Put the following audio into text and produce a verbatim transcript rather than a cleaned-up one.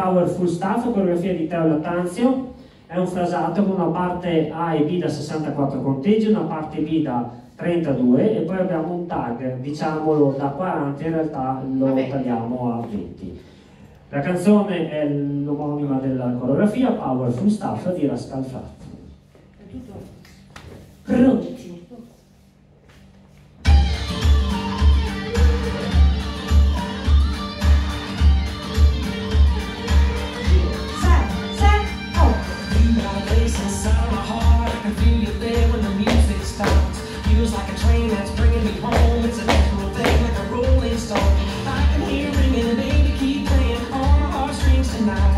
Powerfull Staff, coreografia di Teo Lattanzio. È un frasato con una parte A e B da sessantaquattro conteggi, una parte B da trentadue e poi abbiamo un tag, diciamolo, da quaranta, in realtà lo Vabbè. tagliamo a venti. La canzone è l'omonima della coreografia, Powerfull Staff di Rascal Flat. È tutto pronti. Feels like a train that's bringing me home. It's a natural thing, like a rolling stone. I can hear ringing, baby, keep playing on my heartstrings tonight.